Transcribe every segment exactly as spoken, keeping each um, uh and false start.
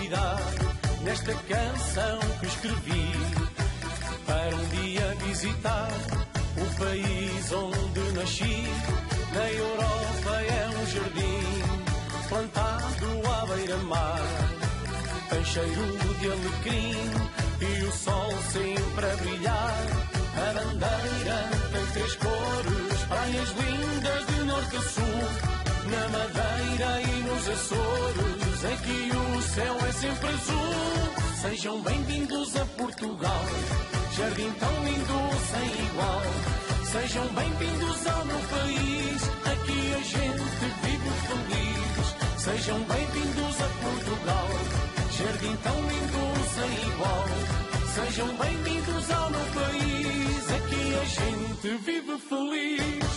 cuidar nesta canção que escrevi para um dia visitar o país onde nasci. Na Europa é um jardim plantado à beira-mar, tem cheiro de alecrim e o sol sempre a brilhar. A bandeira tem três cores, praias lindas de norte a sul. Na Madeira e nos Açores, aqui o céu é sempre azul. Sejam bem-vindos a Portugal, jardim tão lindo sem igual. Sejam bem-vindos ao meu país, aqui a gente vive feliz. Sejam bem-vindos a Portugal, jardim tão lindo sem igual. Sejam bem-vindos ao meu país, aqui a gente vive feliz.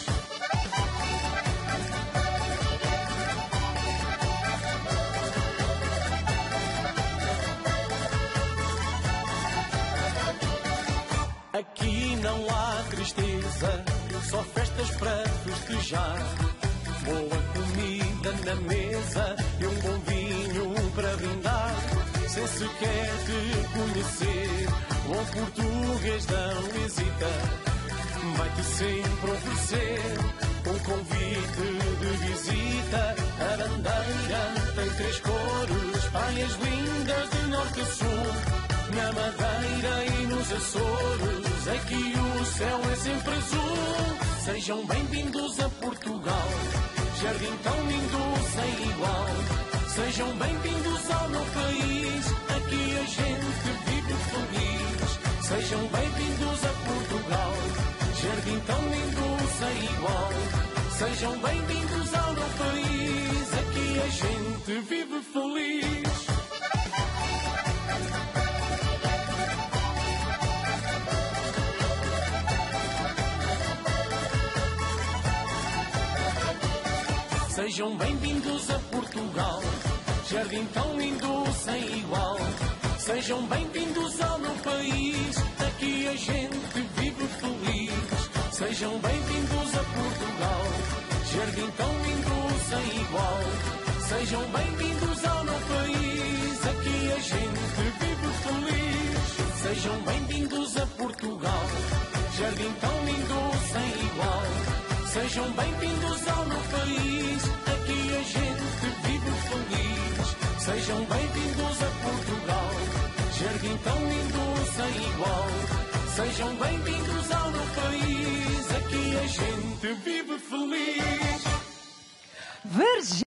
Aqui não há tristeza, só festas para festejar. Boa comida na mesa e um bom vinho para brindar. Sem sequer te conhecer, bom português não hesita, vai-te sempre oferecer um convite de visita. A bandeira tem três cores, praias lindas de norte a sul. Na Madeira e nos Açores, aqui o céu é sempre azul. Sejam bem-vindos a Portugal, jardim tão lindo sem igual. Sejam bem-vindos ao meu país, aqui a gente vive feliz. Sejam bem-vindos a Portugal, jardim tão lindo sem igual. Sejam bem-vindos ao meu país, aqui a gente vive feliz. Sejam bem-vindos a Portugal, jardim tão lindo sem igual. Sejam bem-vindos ao meu país, aqui a gente vive feliz. Sejam bem-vindos a Portugal, jardim tão lindo sem igual. Sejam bem-vindos ao meu país, aqui a gente vive feliz. Sejam bem-vindos a Portugal, jardim tão lindo sem igual. Sejam bem-vindos ao meu país, aqui a gente vive feliz. Sejam bem-vindos a Portugal, jardim tão lindo sem igual. Sejam bem-vindos ao meu país, aqui a gente vive feliz.